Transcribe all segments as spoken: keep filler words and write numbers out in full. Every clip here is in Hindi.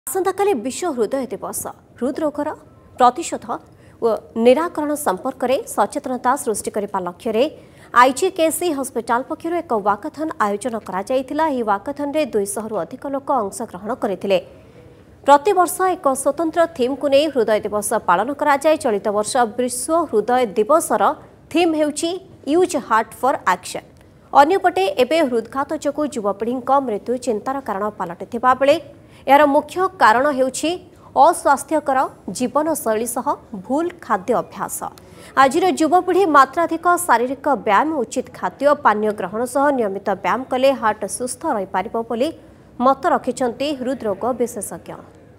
आसंताकाली विश्व हृदय दिवस हृदरोगर प्रतिशोध और निराकरण संपर्क में सचेतनता सृष्टि करने लक्ष्य आईजीकेसी हस्पिटाल पक्षर एक वाकाथन आयोजन करा वाकाथन में दुई शह अधिक लोक अंशग्रहण करते प्रतिवर्ष एक स्वतंत्र थीम को नहीं हृदय दिवस पालन कराए। चलित वर्ष विश्व हृदय दिवसर थीम हेउची यूज हार्ट फॉर एक्शन। अन्यपटे एबे हृदघात जोगु युवपीढ़ी मृत्यु चिंतार कारण पलटि बेले यार मुख्य कारण हेउची अस्वास्थ्यकर जीवनशैली सह भूल खाद्य अभ्यास। आजिर युवपीढ़ी मात्राधिक शारीरिक व्यायाम उचित खाद्य पानीय ग्रहण सह नियमित व्यायाम कले हार्ट सुस्थ रही पारिबो बोली मत रखिछन्ति हृदरोग विशेषज्ञ।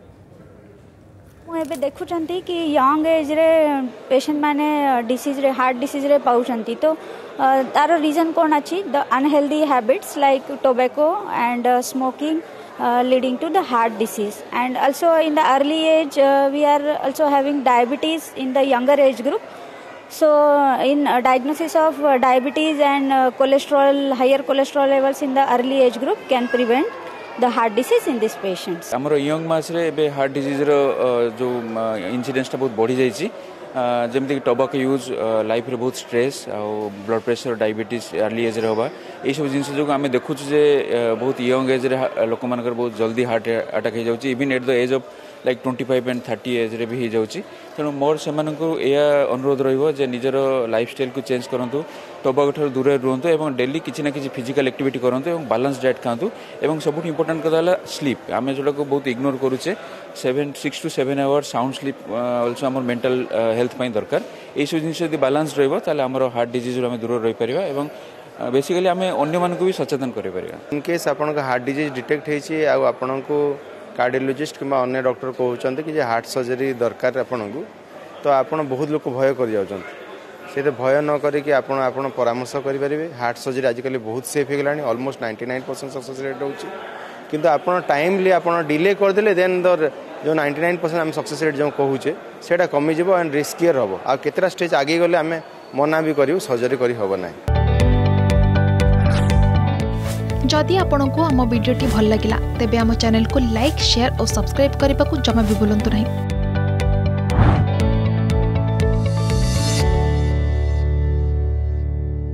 मुझे देखुंट कि यंग एज रे पेशेंट माने डिसीज रे हार्ट डिसीज रे पाउछन्ति तो तार रीजन कौन अच्छी the unhealthy habits like tobacco and smoking leading to the heart disease, and also in the early age uh, we are also having diabetes in the younger age group. So in uh, diagnosis of uh, diabetes and uh, cholesterol higher cholesterol levels in the early age group can prevent the heart disease in these patients. हमरो यंग मास रे बे हार्ट डिजीज रो जो इंसिडेंस ता बहुत बढ़ी जाईची जमती टोबैको यूज लाइफ रे बहुत स्ट्रेस आ blood pressure diabetes early age रे होबा ए सब जिंस जो आमे देखु जे बहुत यंग एज रे लोक मानकर बहुत जल्दी हार्ट अटैक हो जाउची even at the age of like twenty five and thirty age रे भी हो जाउची। तेणु मोर से या अनुरोध रहिबो जे निजर लाइफस्टाइल को चेंज करंतु टोबैको ठर दूर रुहंतु एवं डेली किछि ना किछि फिजिकल एक्टिविटी करंतु एवं बैलेंस डाइट खांतु एवं सबुठ इंपोर्टेंट कदाला स्लीप आमे जोडा को बहुत इग्नोर करूचे seven six to seven hour sound sleep also हमर मेंटल हेल्थ पई दरकार ए सब जिंस यदि बैलेंस रहइबो ताले हमर हार्ट डिजीज रो हम दूर रहि परिबा एवं बेसिकली आमे अन्य मान को भी सचेतन करि परिबा। इन केस आपन का हार्ट डिजीज डिटेक्ट हेछि आ आपन को कार्डियोलॉजिस्ट किंबा अन्य डॉक्टर कहउचंते कि जे हार्ट सर्जरी दरकार आपन को तो आपन बहुत लोक भय कर जाउचंते से भय न करी कि आपन आपन परामर्श करि परिबे। हार्ट सर्जरी आजिकल बहुत सेफ हो गलानी almost ninety nine percent success rate होछि किंतु आपन टाइमली आपन डिले कर देले देन द जो नाइंटी नाइन परसेंट हम सक्सेस रेट जो कहूचे सेटा कमी जिवो एंड रिस्कियर हबो आ केतरा स्टेज आगे गले हमें मना भी करियो सर्जरी करी हबो नै। जदि आपंक आम भिडी भल लगा तेब आम चैनल को लाइक शेयर और सब्सक्राइब करने को जमा भी भूलु नहीं।